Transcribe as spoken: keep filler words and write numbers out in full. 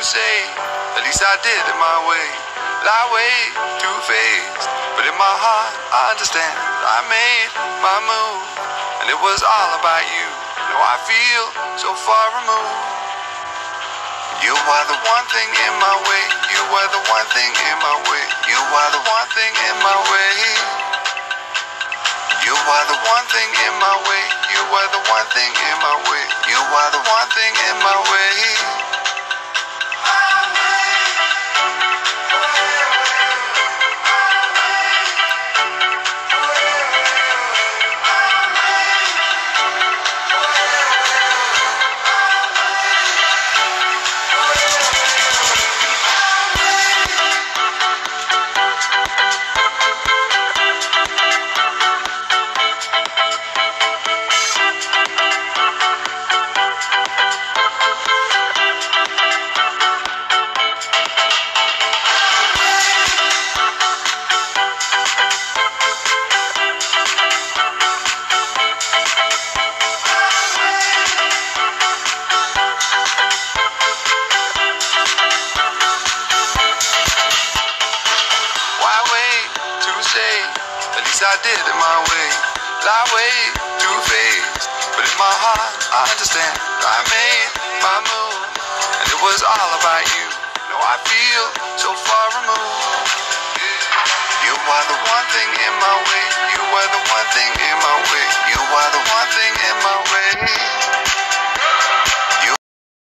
say, at least I did it my way. Lie way too faced, but in my heart I understand. I made my move, and it was all about you. Now I feel so far removed. You are the one thing in my way. You were the one thing in my way. You are the one thing in my way. You are the one thing in my way. You were the one thing in my way. You are the one thing in my way. At least I did it my way. Lie way too faced, but in my heart I understand. I made my move, and it was all about you. Now I feel so far removed. You are the one thing in my way. You were the one thing in my way. You are the one thing in my way.